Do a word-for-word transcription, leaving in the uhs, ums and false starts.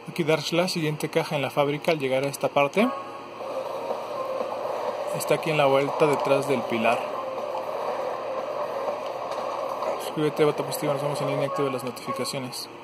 Aquí darse la siguiente caja en la fábrica al llegar a esta parte. Está aquí en la vuelta detrás del pilar. Suscríbete, vota positivo, nos vemos en línea, activa las notificaciones.